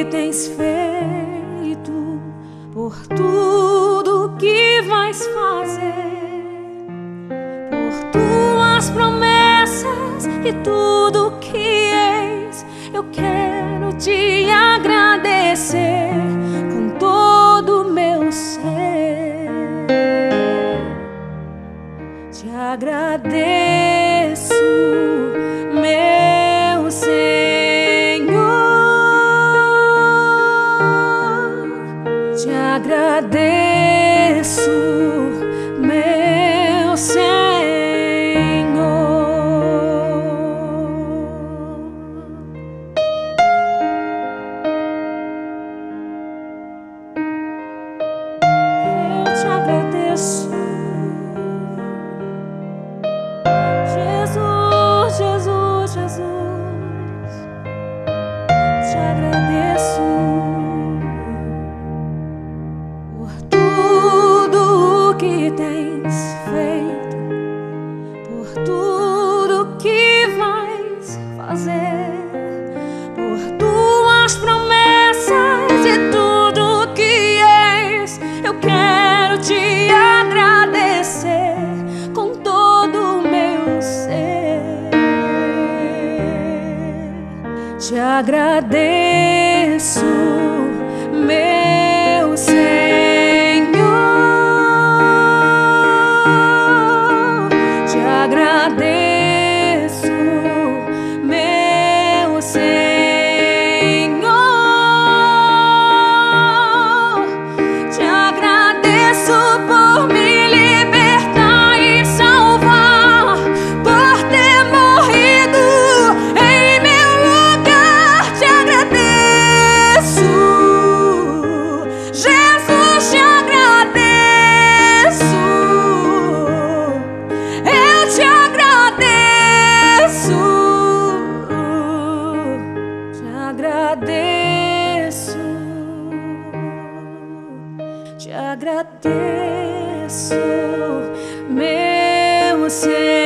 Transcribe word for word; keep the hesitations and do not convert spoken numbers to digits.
tens feito, por tudo que vais fazer, por tuas promessas e tudo que és. Eu quero te agradecer com todo o meu ser. Te agradeço, meu Senhor. Te agradeço, meu Senhor. Eu te agradeço, Jesus, Jesus, Jesus. Te agradeço por tudo que tens feito, por tudo que vais fazer, por tuas promessas e tudo que és. Eu quero te agradecer com todo o meu ser. Te agradeço, meu Senhor. Te agradeço, meu Senhor. Te agradeço por me libertar e salvar, por ter morrido em meu lugar. Te agradeço, Jesus, te agradeço. Eu te agradeço, te agradeço, te agradeço, meu Senhor.